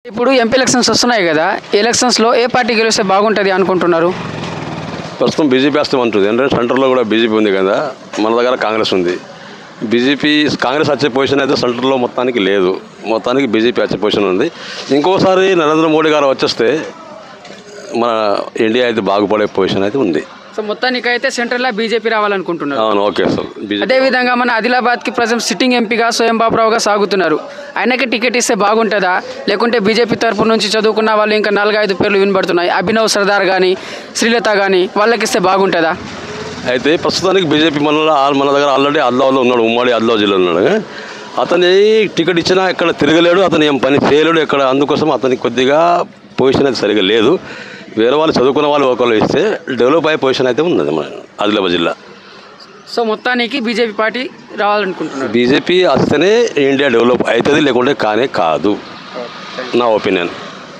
ఇప్పుడు MP elections వస్తున్నాయి కదా, ఎలక్షన్స్లో ఏ పార్టీ గెలిస్తే బాగుంటుంది అనుకుంటున్నారు? ప్రస్తుతం బీజేపీ వస్తాం అంటుంది. ఎందుకంటే సెంటర్లో కూడా బీజేపీ ఉంది కదా, మన దగ్గర కాంగ్రెస్ ఉంది. కాంగ్రెస్ వచ్చే పొజిషన్ అయితే సెంటర్లో మొత్తానికి లేదు, మొత్తానికి బీజేపీ వచ్చే పొజిషన్ ఉంది. ఇంకోసారి నరేంద్ర మోడీ గారు వచ్చేస్తే మన ఇండియా అయితే బాగుపడే పొజిషన్ అయితే ఉంది. సో మొత్తానికైతే సెంట్రల్లో బీజేపీ రావాలనుకుంటున్నారు. అవును, ఓకే సార్. అదేవిధంగా మన ఆదిలాబాద్కి ప్రజెంట్ సిట్టింగ్ ఎంపీగా స్వయం బాబురావుగా సాగుతున్నారు. ఆయనకి టికెట్ ఇస్తే బాగుంటుందా, లేకుంటే బీజేపీ తరపు నుంచి చదువుకున్న వాళ్ళు ఇంకా 4-5 పేర్లు వినబడుతున్నాయి, అభినవ్ సర్దార్ కానీ శ్రీలత కానీ, వాళ్ళకి ఇస్తే బాగుంటుందా? అయితే ప్రస్తుతానికి బీజేపీ మన దగ్గర ఆల్రెడీ అద్లాలో ఉన్నాడు, ఉమ్మడి అద్లా జిల్లాలో ఉన్నాడు. అతని టికెట్ ఇచ్చినా ఎక్కడ తిరగలేడు, అతను ఏం పని చేయలేడు ఎక్కడ. అందుకోసం అతనికి కొద్దిగా పొజిషన్ అయితే సరిగా లేదు. వేరే వాళ్ళు చదువుకున్న వాళ్ళు ఒకళ్ళు ఇస్తే డెవలప్ అయ్యే పొజిషన్ అయితే ఉన్నది మన ఆదిలాబాద్ జిల్లా. సో మొత్తానికి బీజేపీ పార్టీ రావాలనుకుంటున్నారు. బీజేపీ వస్తేనే ఇండియా డెవలప్ అవుతుంది, లేకుంటే కానే కాదు, నా ఒపీనియన్.